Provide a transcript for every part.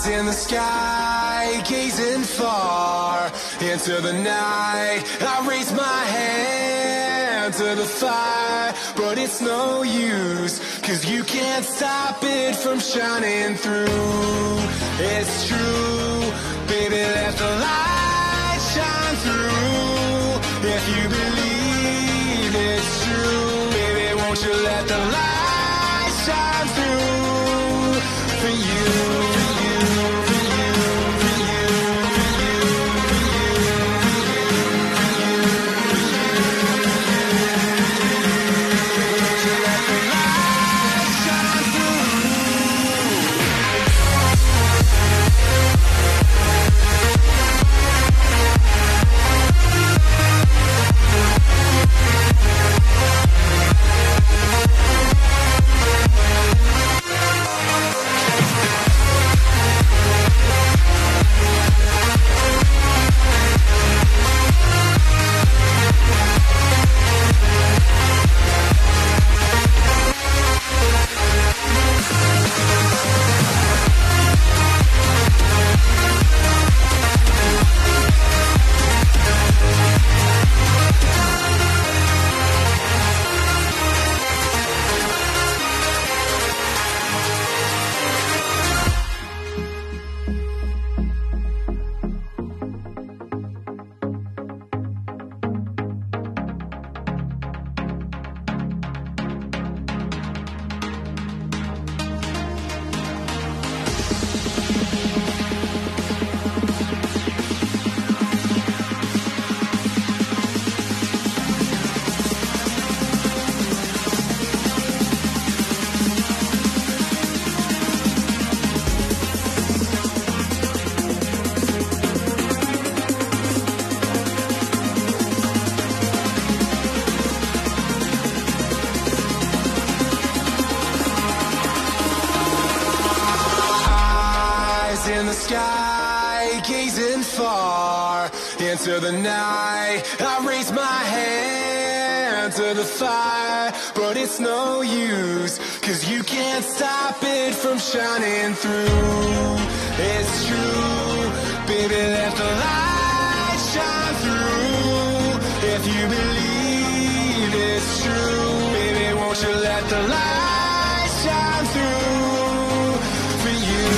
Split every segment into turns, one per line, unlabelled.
in the sky, gazing far into the night. I raise my hand to the fire, but it's no use, 'cause you can't stop it from shining through. It's true, baby, let the light shine through. If you believe it's true, baby, won't you let the light shine through for you. In the sky, gazing far into the night. I raise my hand to the fire, but it's no use, 'cause you can't stop it from shining through. It's true, baby, let the light shine through. If you believe it's true, baby, won't you let the light shine through for you.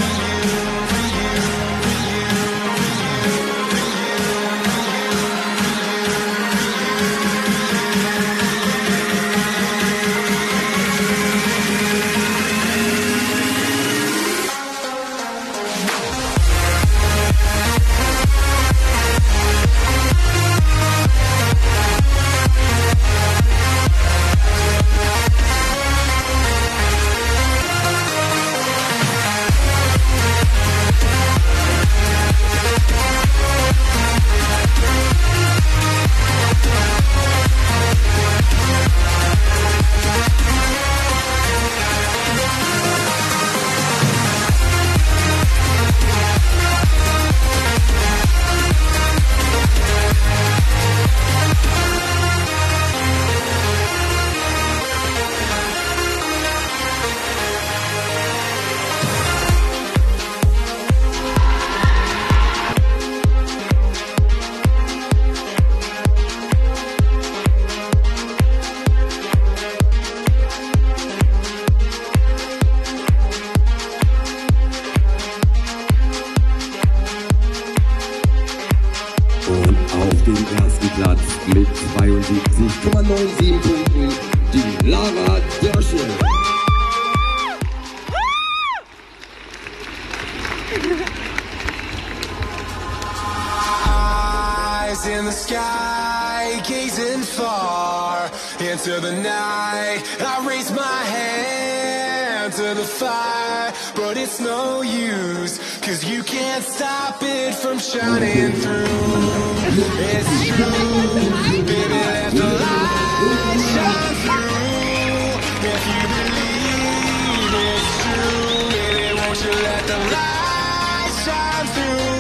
Platz mit 72,97 Punkten die Lara Dörschel.
Eyes in the sky, gazing far into the night. I raise my hand to the fire, but it's no use, 'cause you can't stop it from shining through. It's true, baby, let the light shine through. If you believe it's true, baby, won't you let the light shine through?